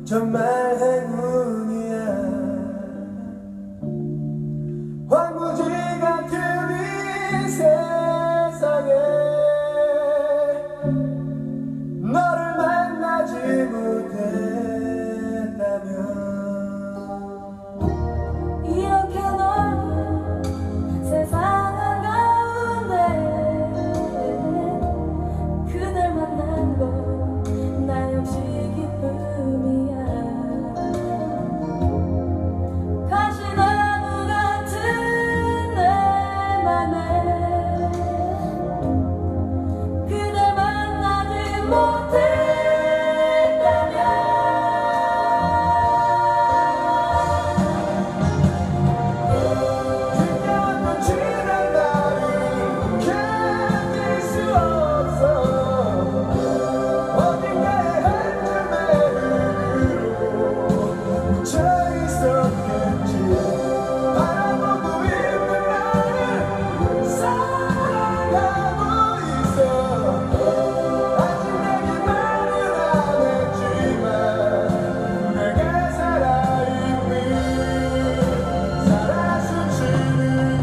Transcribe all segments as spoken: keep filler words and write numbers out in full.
정말 행운이야. 황무지 같은 이 세상에 너를 만나지 못했다면 이렇게 넓은 세상 한가운데 그댈 만난 건 나 역시 기쁨이야. 가시나무 같은 내 맘에 그댈 만나지 못했다면 힘겨웠던 지난 날을 견딜 수 없어. 어딘가에 한 줌의 흙으로 묻혀 있었겠지. 바라보고 있는 나를 사랑하고 있어. 아직 내게 말은 안 했지만 내게 살아있는 살아 숨쉬는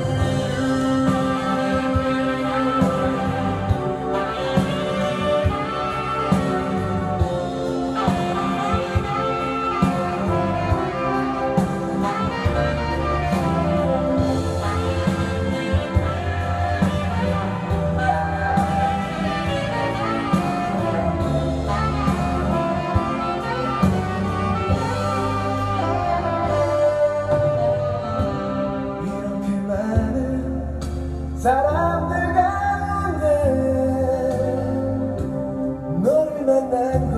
이렇게 많은 사람들 가운데 너를 만난